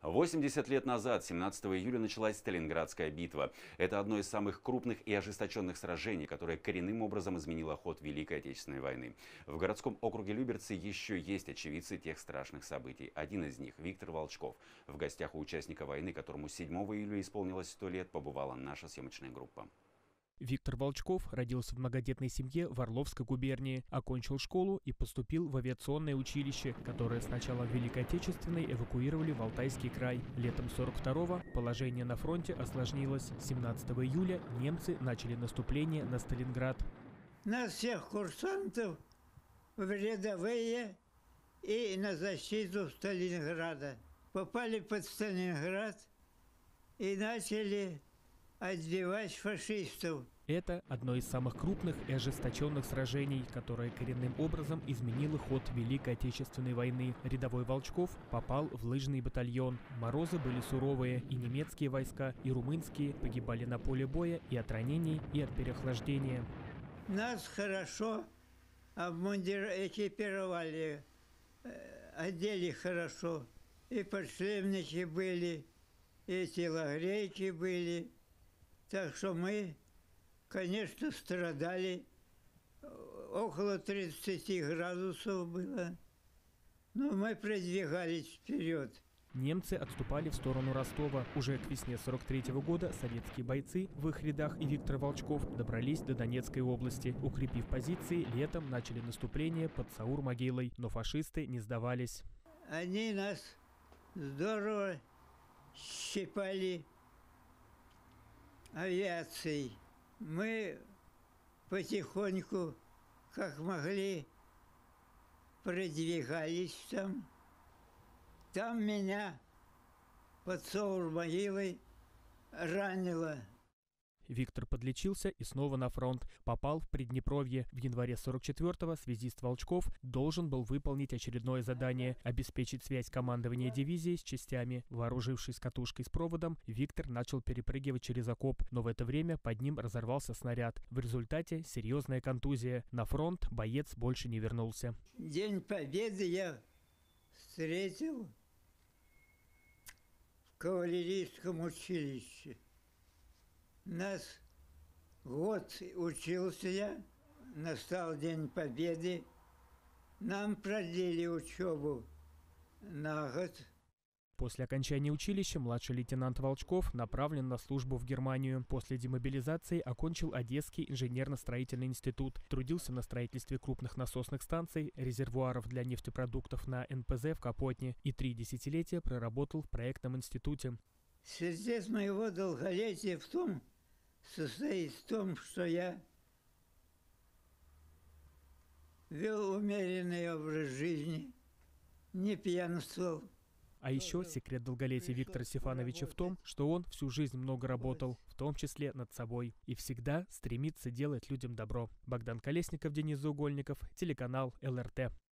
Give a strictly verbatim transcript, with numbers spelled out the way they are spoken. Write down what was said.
восемьдесят лет назад, семнадцатого июля, началась Сталинградская битва. Это одно из самых крупных и ожесточенных сражений, которое коренным образом изменило ход Великой Отечественной войны. В городском округе Люберцы еще есть очевидцы тех страшных событий. Один из них – Виктор Волчков. В гостях у участника войны, которому седьмого июля исполнилось сто лет, побывала наша съемочная группа. Виктор Волчков родился в многодетной семье в Орловской губернии, окончил школу и поступил в авиационное училище, которое с начала Великой Отечественной эвакуировали в Алтайский край. Летом сорок второго положение на фронте осложнилось. семнадцатого июля немцы начали наступление на Сталинград. Нас всех курсантов в рядовые и на защиту Сталинграда. Попали под Сталинград и начали отбивать фашистов. Это одно из самых крупных и ожесточенных сражений, которое коренным образом изменило ход Великой Отечественной войны. Рядовой Волчков попал в лыжный батальон. Морозы были суровые, и немецкие войска, и румынские погибали на поле боя и от ранений, и от переохлаждения. Нас хорошо обмундировали, экипировали, одели хорошо. И подшлемники были, и телогрейки были. Так что мы, конечно, страдали. Около тридцати градусов было. Но мы продвигались вперед. Немцы отступали в сторону Ростова. Уже к весне сорок третьего года советские бойцы, в их рядах и Виктор Волчков, добрались до Донецкой области. Укрепив позиции, летом начали наступление под Саур-могилой. Но фашисты не сдавались. Они нас здорово щипали авиацией. Мы потихоньку, как могли, продвигались там. Там меня под Саур-могилой ранило. Виктор подлечился и снова на фронт. Попал в Приднепровье. В январе сорок четвёртого связист Волчков должен был выполнить очередное задание – обеспечить связь командования дивизии с частями. Вооружившись катушкой с проводом, Виктор начал перепрыгивать через окоп, но в это время под ним разорвался снаряд. В результате серьезная контузия. На фронт боец больше не вернулся. День Победы я встретил в кавалерийском училище. Нас год учился я, настал День Победы. Нам продлили учебу на год. После окончания училища младший лейтенант Волчков направлен на службу в Германию. После демобилизации окончил Одесский инженерно-строительный институт. Трудился на строительстве крупных насосных станций, резервуаров для нефтепродуктов на эн пэ зэ в Капотне и три десятилетия проработал в проектном институте. Секрет моего долголетия в том, состоит в том, что я вел умеренный образ жизни, не пьянствовал. А еще секрет долголетия Виктора Стефановича в том, что он всю жизнь много работал, в том числе над собой, и всегда стремится делать людям добро. Богдан Колесников, Денис Заугольников, телеканал эл эр тэ.